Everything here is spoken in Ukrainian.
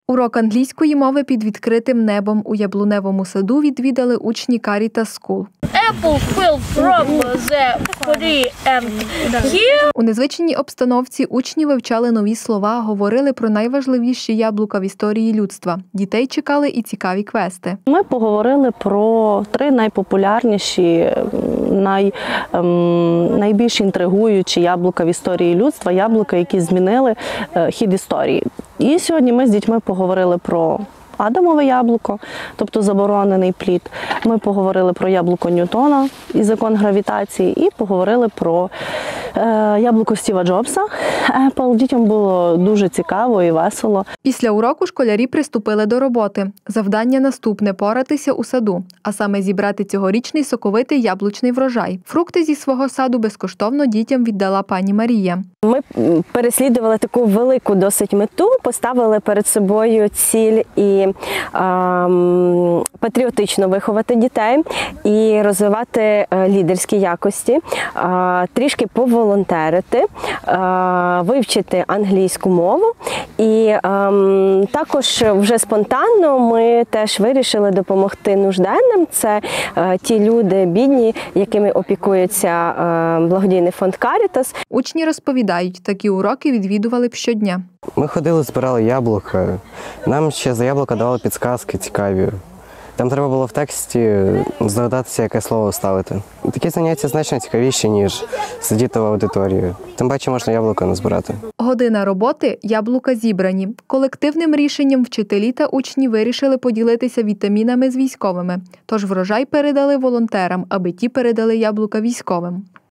Урок англійської мови під відкритим небом у Яблуневому саду відвідали учні Caritas School. Apple fell from the tree and here. У незвичній обстановці учні вивчали нові слова, говорили про найважливіші яблука в історії людства. Дітей чекали і цікаві квести. Ми поговорили про 3 найпопулярніші, найбільш інтригуючі яблука в історії людства, яблука, які змінили хід історії. І сьогодні ми з дітьми поговорили про Адамове яблуко, тобто заборонений плід. Ми поговорили про яблуко Ньютона і закон гравітації, і поговорили про яблуко Стіва Джобса, Apple. Дітям було дуже цікаво і весело. Після уроку школярі приступили до роботи. Завдання наступне – поратися у саду, а саме зібрати цьогорічний соковитий яблучний врожай. Фрукти зі свого саду безкоштовно дітям віддала пані Марія. Ми переслідували таку велику досить мету, поставили перед собою ціль і патріотично виховати дітей, і розвивати лідерські якості, трішки поволонтерити, вивчити англійську мову. І також вже спонтанно ми теж вирішили допомогти нужденним. Це ті люди бідні, якими опікується благодійний фонд Caritas. Учні розповідають, такі уроки відвідували б щодня. Ми ходили, збирали яблука. Нам ще за яблука давали підказки цікаві. Там треба було в тексті здогадатися, яке слово ставити. Такі заняття значно цікавіші, ніж сидіти в аудиторії. Тим паче можна яблука назбирати. Година роботи – яблука зібрані. Колективним рішенням вчителі та учні вирішили поділитися вітамінами з військовими. Тож врожай передали волонтерам, аби ті передали яблука військовим.